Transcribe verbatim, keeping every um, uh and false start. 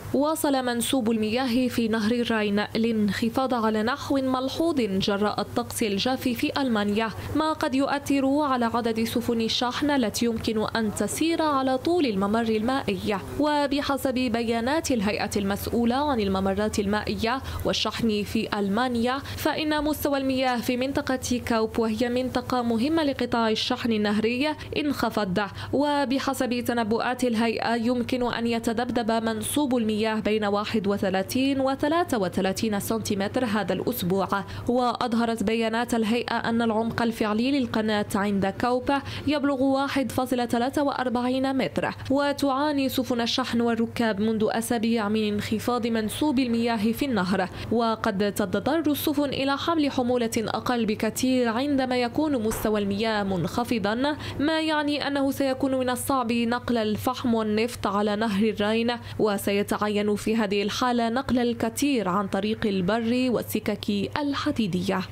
واصل منسوب المياه في نهر الراين الانخفاض على نحو ملحوظ جراء الطقس الجاف في ألمانيا، ما قد يؤثر على عدد سفن الشحن التي يمكن أن تسير على طول الممر المائي. وبحسب بيانات الهيئة المسؤولة عن الممرات المائية والشحن في ألمانيا، فإن مستوى المياه في منطقة كوب، وهي منطقة مهمة لقطاع الشحن النهري، انخفض. وبحسب تنبؤات الهيئة يمكن أن يتذبذب منسوب المياه بين واحد وثلاثين و ثلاثة وثلاثين سنتيمتر هذا الأسبوع. وأظهرت بيانات الهيئة أن العمق الفعلي للقناة عند كوبا يبلغ واحد فاصلة ثلاثة وأربعين متر. وتعاني سفن الشحن والركاب منذ أسابيع من انخفاض منسوب المياه في النهر، وقد تضطر السفن إلى حمل حمولة أقل بكثير عندما يكون مستوى المياه منخفضا، ما يعني أنه سيكون من الصعب نقل الفحم والنفط على نهر الراين، وسيتعين في هذه الحالة نقل الكثير عن طريق البر والسكك الحديدية.